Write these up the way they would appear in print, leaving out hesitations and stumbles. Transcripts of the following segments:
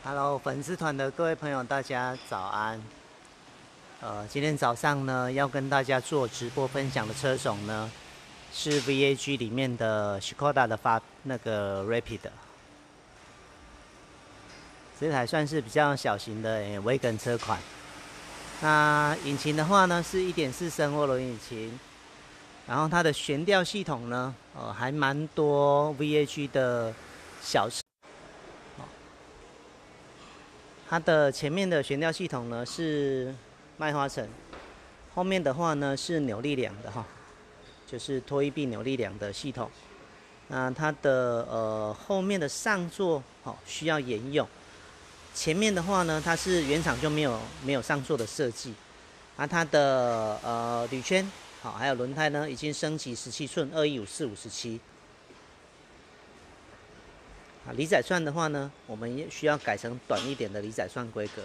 Hello，粉丝团的各位朋友，大家早安。今天早上呢，要跟大家做直播分享的车种呢，是 VAG 里面的 Škoda 的Rapid，这台算是比较小型的Wagon 车款。那引擎的话呢，是1.4升涡轮引擎，然后它的悬吊系统呢，还蛮多 VAG 的小车。它的前面的悬吊系统呢是麦花臣，后面的话呢是扭力梁的哈，就是拖曳臂扭力梁的系统。那它的后面的上座需要沿用，前面的话呢它是原厂就没有上座的设计。它的铝圈还有轮胎呢已经升级17寸215/457。离载串的话呢，我们也需要改成短一点的离载串规格。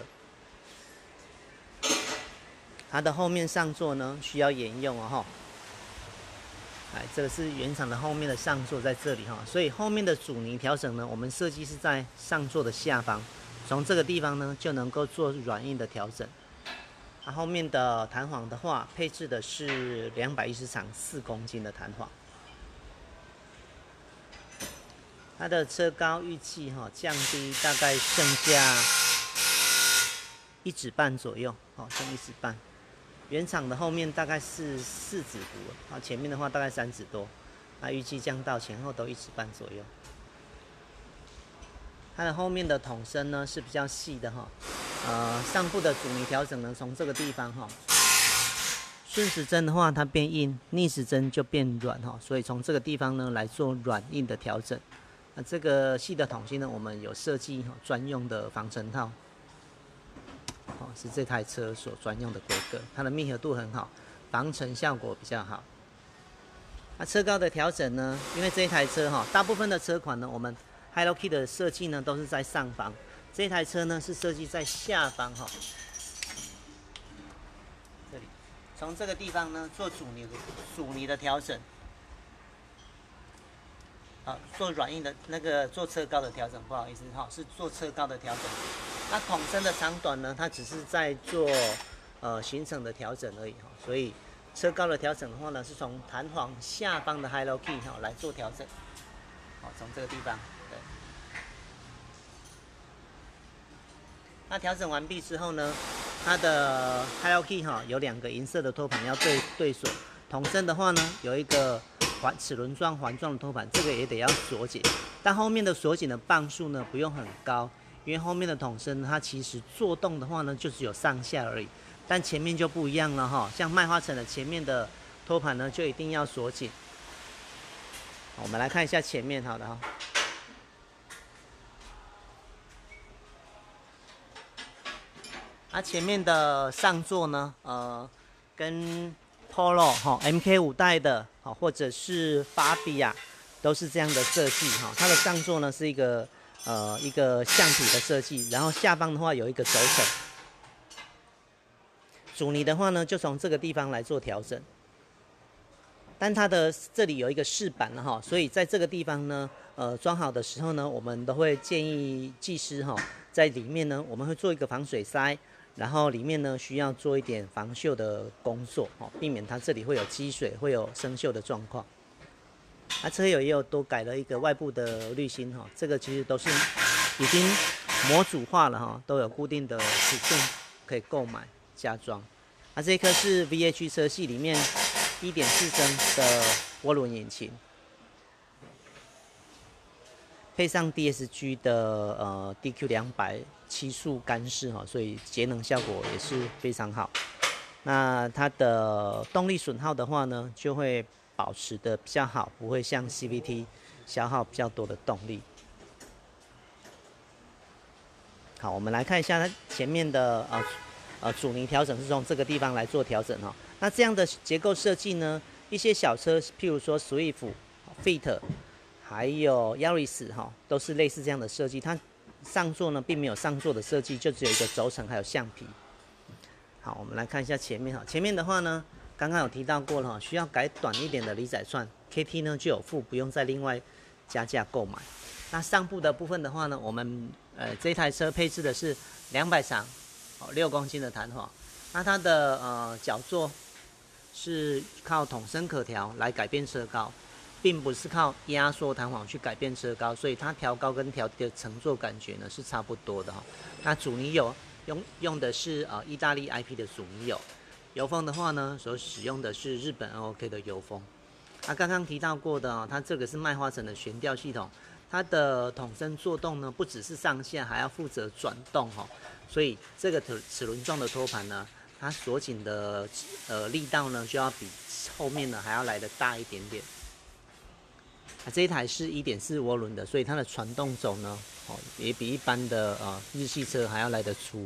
它的后面上座呢需要沿用哦哈。这个是原厂的后面的上座在这里哈，所以后面的阻尼调整呢，我们设计是在上座的下方，从这个地方呢就能够做软硬的调整。后面的弹簧的话，配置的是210场4公斤的弹簧。它的车高预计降低大概剩下1指半左右，剩1指半。原厂的后面大概是4指多，前面的话大概3指多，预计降到前后都1指半左右。它的后面的筒身呢是比较细的上部的阻尼调整呢从这个地方顺时针的话它变硬，逆时针就变软所以从这个地方呢来做软硬的调整。那这个细的筒芯呢，我们有设计专用的防尘套，是这台车所专用的规格，它的密合度很好，防尘效果比较好。那车高的调整呢，因为这一台车大部分的车款呢，我们 Hello Key 的设计呢都是在上方，这一台车呢是设计在下方这里从这个地方呢做阻尼的调整。做软硬的做车高的调整，不好意思是做车高的调整。那筒身的长短呢，它只是在做行程的调整而已所以车高的调整的话呢，是从弹簧下方的 Hello Key 来做调整。从这个地方，对。那调整完毕之后呢，它的 Hello Key 有2个银色的托盘要对锁，筒身的话呢有一个齿轮状环状的托盘，这个也得要锁紧，但后面的锁紧的磅数呢不用很高，因为后面的筒身它其实做动的话呢就只有上下而已，但前面就不一样了像麦花臣的前面的托盘呢就一定要锁紧。我们来看一下前面好的前面的上座呢跟Polo MK5代的或者是Fabia都是这样的设计它的上座呢是一个橡皮的设计，然后下方的话有一个轴承。阻尼的话呢就从这个地方来做调整，但它的这里有一个饰板了所以在这个地方呢装好的时候呢，我们都会建议技师在里面呢我们会做一个防水塞。然后里面呢需要做一点防锈的工作避免它这里会有积水、会有生锈的状况。车友也有多改了一个外部的滤芯这个其实都是已经模组化了都有固定的尺寸可以购买加装。这一颗是 VAG 车系里面1.4升的涡轮引擎，配上 DSG 的DQ200 7速干式所以节能效果也是非常好。那它的动力损耗的话呢，就会保持的比较好，不会像 CVT 消耗比较多的动力。好，我们来看一下它前面的阻尼调整是从这个地方来做调整那这样的结构设计呢，一些小车，譬如说 Swift、Fit。还有 Yaris 都是类似这样的设计，它上座呢并没有上座的设计，就只有一个轴承还有橡皮。好，我们来看一下前面前面的话呢，刚刚有提到过了需要改短一点的离载串 ，KT 呢就有附，不用再另外加价购买。 那上部的部分的话呢，我们这台车配置的是200场6公斤的弹簧。那它的脚座是靠筒身可调来改变车高，并不是靠压缩弹簧去改变车高，所以它调高跟调低的乘坐感觉呢是差不多的哈。那阻尼油用的是意大利 IP 的阻尼油，油封的话呢，所使用的是日本 NOK 的油封。刚刚提到过的它这个是麦花臣的悬吊系统，它的筒身作动呢不只是上下，还要负责转动所以这个齿轮状的托盘呢，它锁紧的力道呢就要比后面呢还要来得大一点点。这一台是 1.4 涡轮的，所以它的传动轴呢也比一般的日系车还要来得粗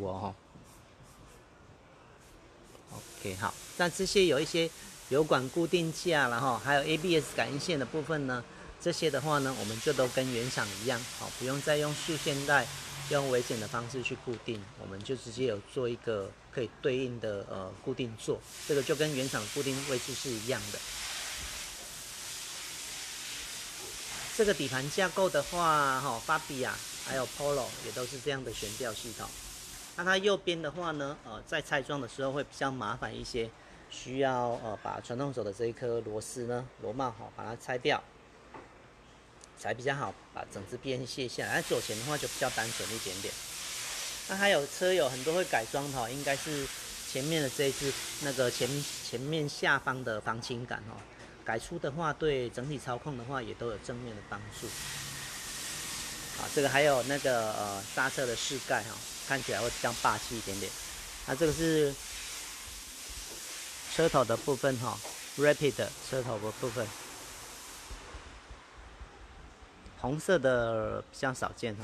OK， 好，那这些有一些油管固定架，然后还有 ABS 感应线的部分呢，这些的话呢，我们就都跟原厂一样，不用再用束线带、用微剪的方式去固定，我们就直接有做一个可以对应的固定座，这个就跟原厂固定位置是一样的。这个底盘架构的话，Fabia 还有 Polo 也都是这样的悬吊系统。那它右边的话呢，在拆装的时候会比较麻烦一些，需要把传动轴的这一颗螺丝呢，螺帽把它拆掉，才比较好把整只边卸下来。那左前的话就比较单纯一点点。那还有车友很多会改装的应该是前面的这一只那个前面下方的防倾杆改出的话，对整体操控的话也都有正面的帮助。这个还有那个刹车的饰盖看起来会比较霸气一点点。那这个是车头的部分Rapid 车头的部分，红色的比较少见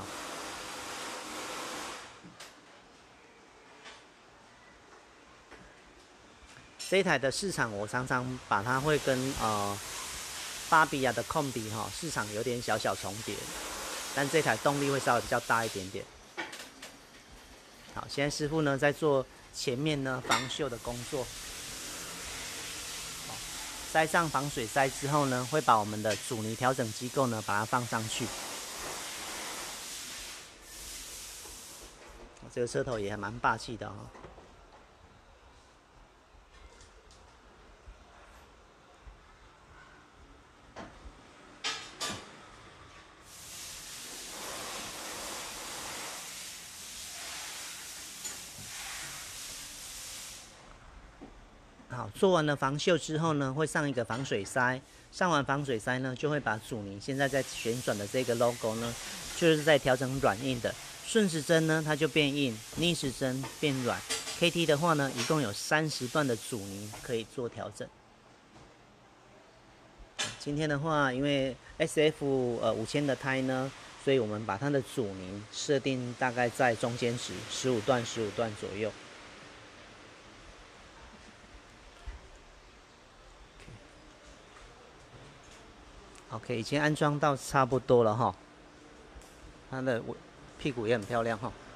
这一台的市场我常常把它会跟巴比亚的控比市场有点小重叠，但这台动力会稍微比较大一点点。好，现在师傅呢在做前面呢防锈的工作，塞上防水塞之后呢，会把我们的阻尼调整机构呢把它放上去。这个车头也还蛮霸气的好，做完了防锈之后呢，会上一个防水塞。上完防水塞呢，就会把阻尼现在在旋转的这个 logo 呢，就是在调整软硬的。顺时针呢，它就变硬；逆时针变软。KT 的话呢，一共有30段的阻尼可以做调整。今天的话，因为 SF 5000的胎呢，所以我们把它的阻尼设定大概在中间值15段左右。OK， 已经安装到差不多了它的屁股也很漂亮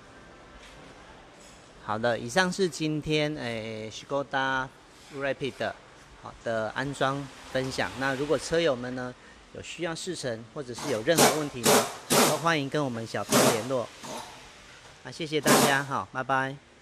好的，以上是今天Skoda Rapid 的安装分享。那如果车友们呢有需要试乘或者是有任何问题呢，都欢迎跟我们小编联络。谢谢大家，拜拜。